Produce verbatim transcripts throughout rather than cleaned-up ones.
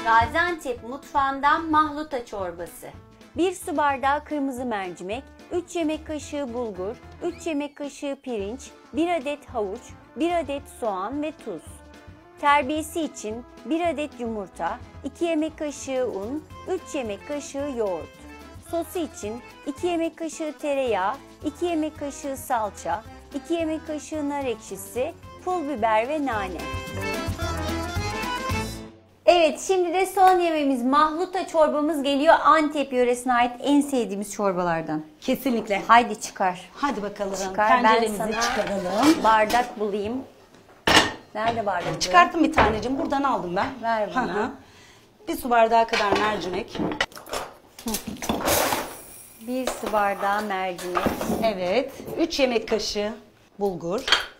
Gaziantep mutfağından mahluta çorbası. bir su bardağı kırmızı mercimek, üç yemek kaşığı bulgur, üç yemek kaşığı pirinç, bir adet havuç, bir adet soğan ve tuz. Terbiyesi için bir adet yumurta, iki yemek kaşığı un, üç yemek kaşığı yoğurt. Sosu için iki yemek kaşığı tereyağı, iki yemek kaşığı salça, iki yemek kaşığı nar ekşisi, pul biber ve nane. Evet, şimdi de son yemeğimiz mahluta çorbamız geliyor. Antep yöresine ait en sevdiğimiz çorbalardan. Kesinlikle. Haydi çıkar. Hadi bakalım. Çıkar. Tenceremizi Ben sana çıkaralım. bardak bulayım. Nerede bardak? Çıkarttım bir tanecim. Buradan aldım ben. Ver bana. Hı hı. Bir su bardağı kadar mercimek. Bir su bardağı mercimek. Evet. üç yemek kaşığı bulgur.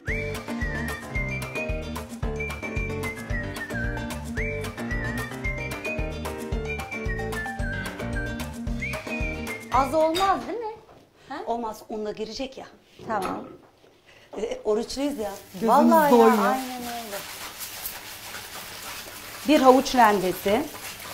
Az olmaz değil mi? Ha? Olmaz, unla girecek ya. Tamam. E, oruçluyuz ya. Vallahi ya, doyuyor. aynen öyle. Bir havuç rendesi.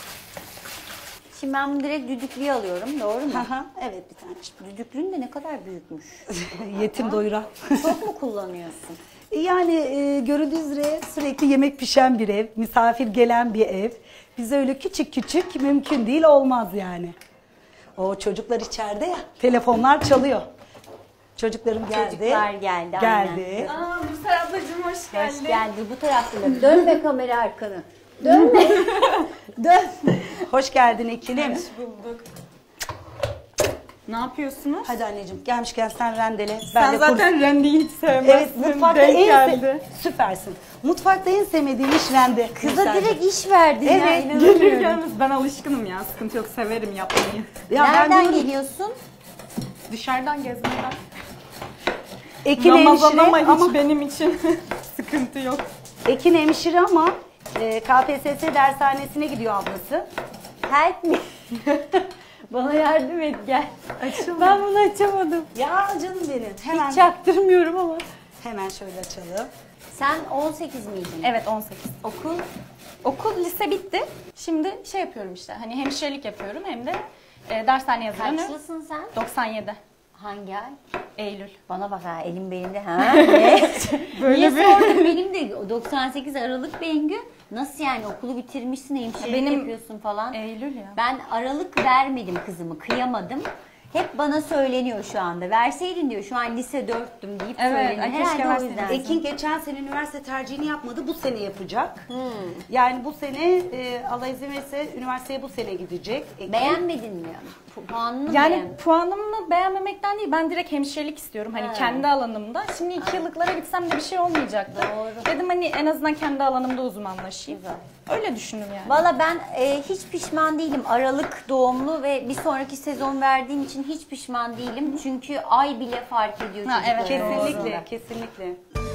Şimdi ben bunu direkt düdüklüye alıyorum, doğru mu? Hı hı, evet, bir tane. Düdüklünün de ne kadar büyükmüş. Yetim doyuran. Çok mu kullanıyorsun? Yani e, görüldüğü üzere sürekli yemek pişen bir ev, misafir gelen bir ev. Bize öyle küçük küçük mümkün değil, olmaz yani. O çocuklar içeride ya, telefonlar çalıyor. Çocuklarım geldi. Çocuklar geldi, Geldi. aynen. Aa, Nursel ablacığım hoş geldin. Hoş geldin. Bu tarafta. Dönme kamera arkanı. Dönme. Dön. Hoş geldin Ekilim. Hoş bulduk. Ne yapıyorsunuz? Hadi anneciğim, gelmişken sen rendele. Sen de zaten kuru- rendeyi hiç sevmezsin. Evet, mutfakta Denk en geldi. süpersin. Mutfakta en sevmediğim iş rende. Kıza Nursel'cim. direkt iş verdin ya. Evet, inanamıyorum. Gelir gelmez ben alışkınım ya. Sıkıntı yok, severim yapmayı. Ya ben Nereden diyorum, geliyorsun? Dışarıdan gezmeden. Ekin Ramazan hemşire ama hiç ama, benim için sıkıntı yok. Ekin hemşire ama e, K P S S dershanesine gidiyor ablası. Help me. Bana yardım et gel. Açıldı. Ben bunu açamadım. Ya canım benim. Hemen, Hiç çaktırmıyorum ama. hemen şöyle açalım. Sen on sekiz miydin? Evet, on sekiz. Okul okul lise bitti. Şimdi şey yapıyorum işte. Hani hemşirelik yapıyorum hem de e, dershaneye hazırlanıyorum. Kaçlısın sen? doksan yedi. Hangi ay? Eylül. Bana bak ha, elim belimde ha. Ne? Böyle Niye bir- sordun? Benim de doksan sekiz Aralık Bengü. Nasıl yani, okulu bitirmişsin, hemşirelik Benim- yapıyorsun falan. Eylül ya. Ben Aralık vermedim kızımı, kıyamadım. Hep bana söyleniyor şu anda. Verseydin diyor, şu an lise dörttüm deyip Evet, söyleniyor. ay, keşke Herhalde o verseydin. yüzden. Ekin geçen sene üniversite tercihini yapmadı. Bu sene yapacak. Hmm. Yani bu sene e, Allah izin verirse üniversiteye bu sene gidecek. Ekin. Beğenmedin mi? Pu- Puanını mı Yani beğenmedin? puanımı beğenmemekten değil, ben direkt hemşirelik istiyorum hani Ha. kendi alanımda. Şimdi iki yıllıklara gitsem de bir şey olmayacaktı. Doğru. Dedim hani en azından kendi alanımda uzmanlaşayım. Güzel. Öyle düşündüm yani. Valla ben e, hiç pişman değilim. Aralık doğumlu ve bir sonraki sezon verdiğim için hiç pişman değilim. Çünkü ay bile fark ediyor Ha, çocukların evet, Kesinlikle, arasında. kesinlikle.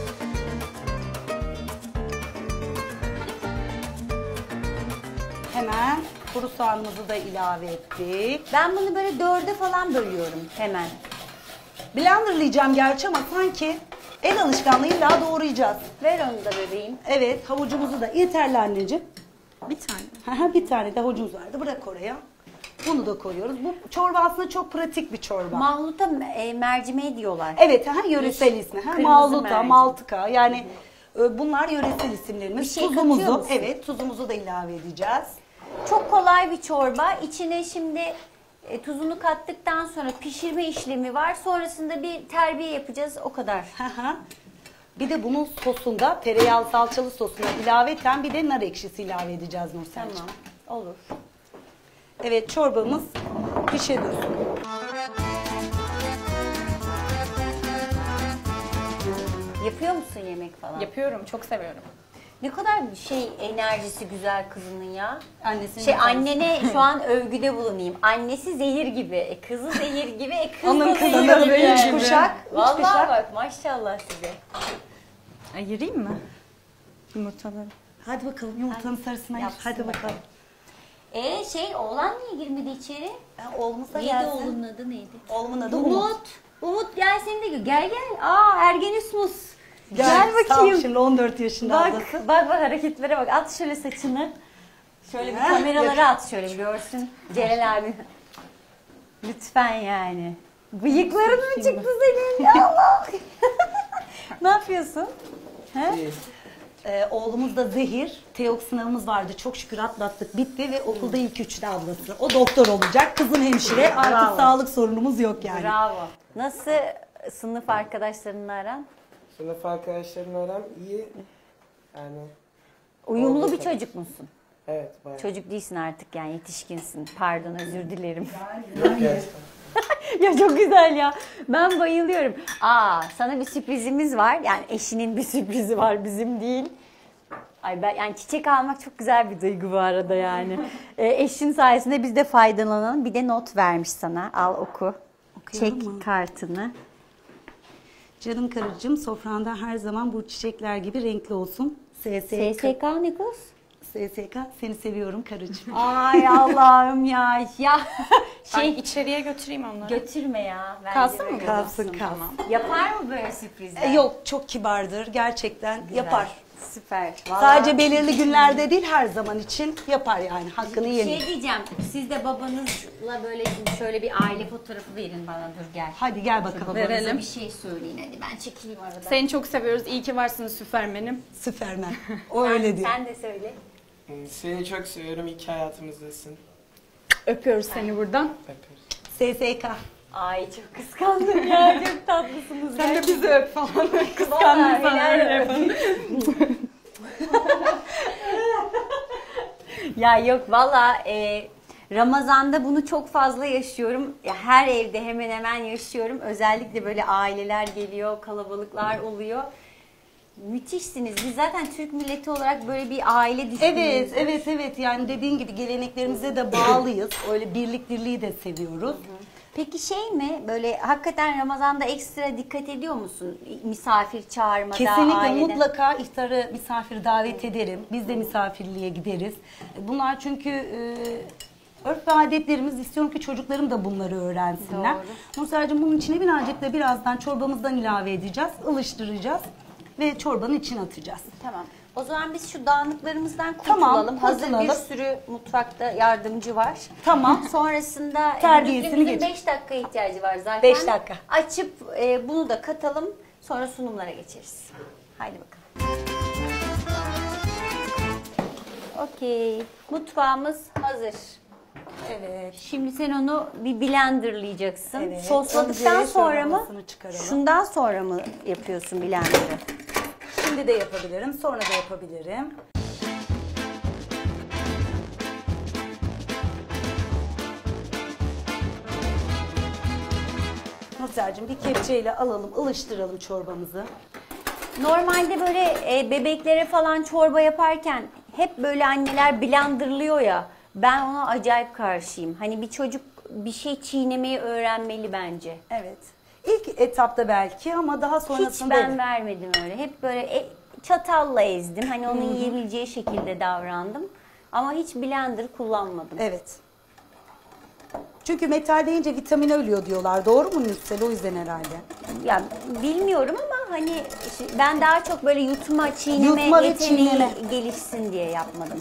Hemen kuru soğanımızı da ilave ettik. Ben bunu böyle dörde falan bölüyorum hemen. Blenderlayacağım gerçi ama sanki el alışkanlığıyla daha doğrayacağız. Ver onu da bebeğim. Evet, havucumuzu da yeterli anneciğim. Bir tane. Aha, bir tane de havucumuz vardı. Bırak oraya. Bunu da koyuyoruz. Bu çorba aslında çok pratik bir çorba. Mahluta e, mercimeği diyorlar. Evet, ha, yöresel ismi. Ha, Kırmızı Mahluta, mercimek. Maltıka. Yani e, bunlar yöresel isimlerimiz. Bir şey katıyor Tuzumuzu, musun? evet, tuzumuzu da ilave edeceğiz. Çok kolay bir çorba. İçine şimdi e, tuzunu kattıktan sonra pişirme işlemi var. Sonrasında bir terbiye yapacağız. O kadar. Aha. Bir de bunun sosunda, tereyağı salçalı sosuna ilaveten bir de nar ekşisi ilave edeceğiz Nursel'cim. Tamam. Olur. Evet, çorbamız pişiyor. Yapıyor musun yemek falan? Yapıyorum, çok seviyorum. Ne kadar şey enerjisi güzel kızının ya. Annesinin Şey, yaparız. annene şu an övgüde bulunayım. Annesi zehir gibi, e, kızı zehir gibi, e, kız Onun da kızı zehir da gibi. zehir Üç gibi. kuşak, üç Vallahi kuşak. bak maşallah size. Ayırayım mı? Yumurtaları. Hadi bakalım yumurtanın sarısına ayır. Yapsın Hadi bakalım. E şey, oğlan niye girmedi içeri? Ya, oğlumuz da Neydi gelsin. oğlunun adı neydi? Oğlumun adı Umut. Umut. Umut gel, seni de gör. Gel gel. Aa, Ergenüsmus. Gel, Sağ ol, bakayım. şimdi on dört yaşında Bak, ablası. bak bak hareketlere bak. At şöyle saçını. Şöyle bir Ha, kameralara at şöyle bir görsün Celal abi. Lütfen yani. Bıyıkların mı çıktı senin? Ya Allah. Ne yapıyorsun? He? İyi. Ee, oğlumuz da Zehir. TEOK sınavımız vardı. Çok şükür atlattık. Bitti ve okulda ilk üçte ablası. O doktor olacak. Kızım hemşire. Artık Bravo. sağlık sorunumuz yok yani. Bravo. Nasıl sınıf arkadaşlarınla aran? Sınıf arkadaşlarımla aram iyi. Yani Uyumlu Oldu bir tabii. çocuk musun? evet bayağı. Çocuk değilsin artık yani yetişkinsin. Pardon özür dilerim. Yok gerçekten. Ya çok güzel ya. Ben bayılıyorum. Aa sana bir sürprizimiz var. Yani eşinin bir sürprizi var bizim değil. Ay ben yani çiçek almak çok güzel bir duygu bu arada yani. e, eşin sayesinde biz de faydalanalım. Bir de not vermiş sana. Al oku. Okuyalım Çek mı? kartını. Canım karıcığım, sofranda her zaman bu çiçekler gibi renkli olsun. S S S S K ne kız? S S K, seni seviyorum karıcığım. Ay Allah'ım ya. Ya Şey şey içeriye götüreyim onları. götürme ya. Bence Kalsın böyle mı? Kalsın olsun. kalsın. Yapar mı böyle sürprizler? E, yok, çok kibardır gerçekten. Güzel. Yapar. Süper. Vallahi Sadece belirli günlerde değil, her zaman için yapar yani. Hakkını bir yemeyin. şey diyeceğim. Siz de babanızla böyle şöyle bir aile fotoğrafı verin bana. Dur gel. Hadi gel bakalım. Babanıza Verelim. bir şey söyleyin hadi. Ben çekileyim arada. Seni çok seviyoruz. İyi ki varsın Süpermen'im. Süpermen. O Sen- öyle diyor. Sen de söyle. Hmm, Seni çok seviyorum. İyi ki hayatımızdasın. Öpüyoruz seni buradan. Öperiz. S S K. Ay çok kıskandım ya. Çok tatlısınız. Sen de gerçekten. bizi öp falan. Vallahi Kıskandın sana helal öyle olsun. yapalım. Ya yok valla e, Ramazan'da bunu çok fazla yaşıyorum. Ya her evde hemen hemen yaşıyorum. Özellikle böyle aileler geliyor, kalabalıklar oluyor. Müthişsiniz. Biz zaten Türk milleti olarak böyle bir aile düşünüyoruz. Evet, evet, evet. Yani dediğin gibi geleneklerimize de bağlıyız. Öyle birlik dirliği de seviyoruz. Peki şey mi böyle hakikaten Ramazan'da ekstra dikkat ediyor musun? Misafir çağırmada, Kesinlikle aileden? mutlaka iftarı misafir davet ederim. Biz de misafirliğe gideriz. Bunlar çünkü e, örf ve adetlerimiz. İstiyorum ki çocuklarım da bunları öğrensinler. Doğru. Nursel'cim bunun içine birazcık da birazdan çorbamızdan ilave edeceğiz. Ilıştıracağız ve çorbanın içine atacağız. Tamam. O zaman biz şu dağınıklarımızdan Tamam, kurtulalım. Hazır bir kurtulalım. sürü mutfakta yardımcı var. Tamam. Sonrasında Terbiyesini düdüklümüzün geç. beş dakika ihtiyacı var zaten. Beş dakika. Açıp e, bunu da katalım. Sonra sunumlara geçeriz. Haydi bakalım. Okey. Mutfağımız hazır. Evet. Şimdi sen onu bir blenderlayacaksın. Evet. Sosladıktan Önce sonra şöyle mı? havasını çıkaralım. Şundan sonra mı yapıyorsun blenderı? Şimdi de yapabilirim, sonra da yapabilirim. Nursel'cim bir kepçeyle alalım, ılıştıralım çorbamızı. Normalde böyle e, bebeklere falan çorba yaparken hep böyle anneler blenderlıyor ya. Ben ona acayip karşıyım. Hani bir çocuk bir şey çiğnemeyi öğrenmeli bence. Evet. İlk etapta belki ama daha Hiç sonrasında... ben vermedim öyle. Hep böyle e, çatalla ezdim. Hani onun yiyebileceği şekilde davrandım. Ama hiç blender kullanmadım. Evet. Çünkü metal deyince vitamin ölüyor diyorlar. Doğru mu Nursel? O yüzden herhalde. Ya bilmiyorum ama hani işte ben daha çok böyle yutma, çiğneme Yutma ve yeteneği çiğneme. gelişsin diye yapmadım.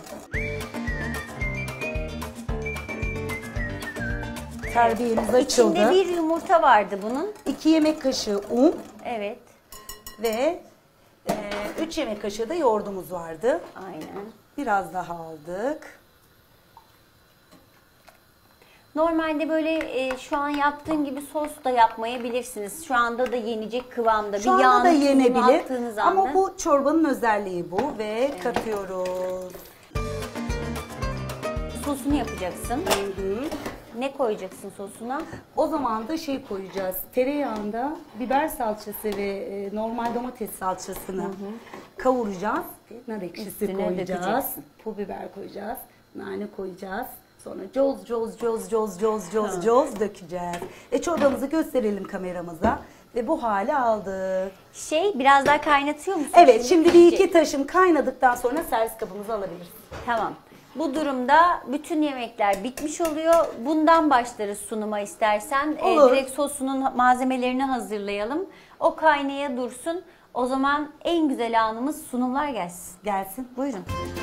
Terbiyemiz açıldı. İçinde bir yumurta vardı bunun. iki yemek kaşığı un Evet. ve üç yemek kaşığı da yoğurdumuz vardı. Aynen. Biraz daha aldık. Normalde böyle e, şu an yaptığım gibi sos da yapmayabilirsiniz. Şu anda da yenecek kıvamda. Şu bir anda yağını, da tuzunu yenebilir attığınız ama anda. bu çorbanın özelliği bu ve katıyoruz. Sosunu yapacaksın. Hı. Ne koyacaksın sosuna? O zaman da şey koyacağız. Tereyağında biber salçası ve e, normal domates salçasını kavuracağız. Nar ekşisi Üstüne koyacağız. dökeceksin. Pul biber koyacağız. Nane koyacağız. Sonra coz coz coz coz coz coz coz dökeceğiz. E çorbamızı gösterelim kameramıza ve bu hale aldık. Şey biraz daha kaynatıyor musun? Evet, şimdi bir pişecek. iki taşım kaynadıktan sonra servis kabımızı alabiliriz. Tamam. Bu durumda bütün yemekler bitmiş oluyor. Bundan başlarız sunuma istersen. Ee, Olur. direkt sosunun malzemelerini hazırlayalım. O kaynaya dursun. O zaman en güzel anımız sunumlar gelsin. Gelsin. Buyurun.